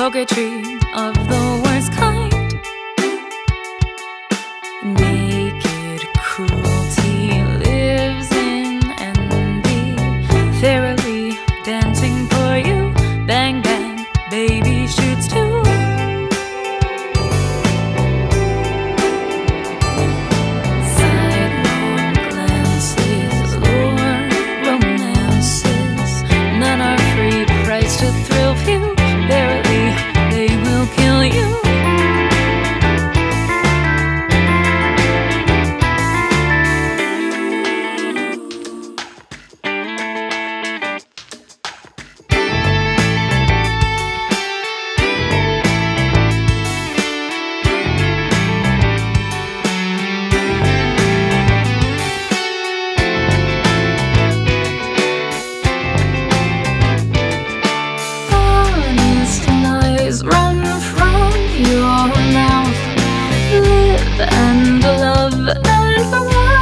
coquetry of the worst kind. Naked cruelty lives in envy, fairly dancing for you. Bang bang, baby shoots too. Sidelong glances, lure, romances, none are free, price to thrill few. Verily, they will kill you. Run from your mouth, live and love and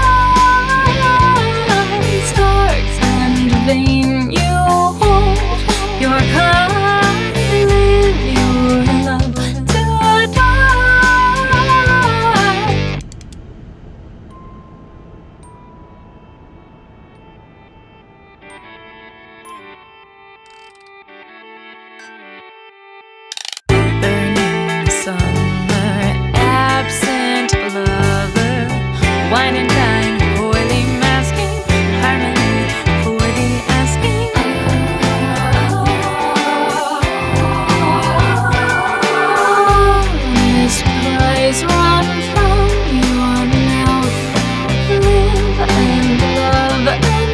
rise. Dark and vain you hold your kind, live your love to die. Summer, absent lover, wine and dine, coyly masking, harmony for the asking. Honest prize, run from your mouth, live and love and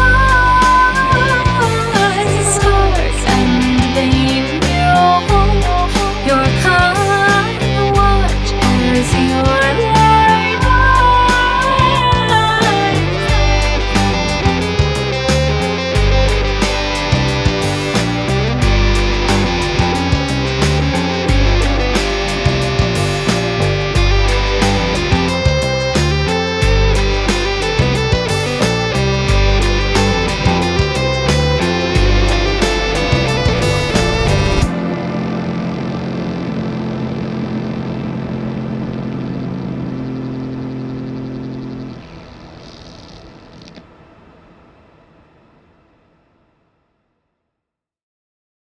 rise. Stark and vain you hold your kind, your